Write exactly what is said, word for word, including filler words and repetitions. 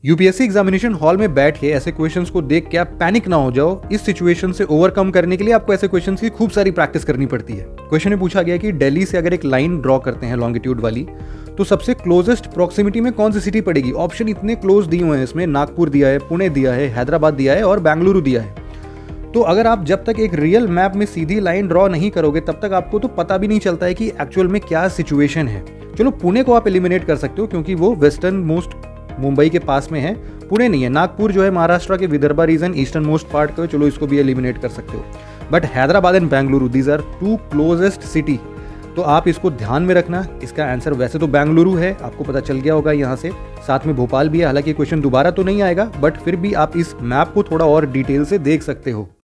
UPSC examination hall में बैठ के ऐसे क्वेश्चंस को देख के आप पैनिक ना हो जाओ। इस सिचुएशन से ओवरकम करने के लिए आपको ऐसे क्वेश्चंस की खूब सारी प्रैक्टिस करनी पड़ती है। क्वेश्चन में पूछा गया कि दिल्ली से अगर एक लाइन ड्रॉ करते हैं लॉन्गिट्यूड वाली, तो सबसे क्लोजेस्ट प्रॉक्सिमिटी में कौन सी सिटी पड़ेगी। ऑप्शन इतने क्लोज दिए हुए हैं इसमें, नागपुर दिया है, पुणे दिया है, हैदराबाद दिया है और बेंगलुरु दिया है। तो अगर आप जब तक एक रियल मैप में सीधी लाइन ड्रॉ नहीं करोगे तब तक आपको तो पता भी नहीं चलता है कि एक्चुअल में क्या सिचुएशन है। चलो पुणे को आप एलिमिनेट कर सकते हो क्योंकि वो वेस्टर्न मोस्ट मुंबई के पास में है, पुणे नहीं है। नागपुर जो है महाराष्ट्र के Vidarbha region eastern most part का, चलो इसको भी एलिमिनेट कर सकते हो। But Hyderabad and Bengaluru these are two closest city, तो आप इसको ध्यान में रखना। इसका आंसर वैसे तो बेंगलुरु है, आपको पता चल गया होगा यहाँ से, साथ में भोपाल भी है। हालांकि क्वेश्चन दोबारा तो नहीं आएगा बट फिर भी आप इस मैप को थोड़ा और डिटेल से देख सकते हो।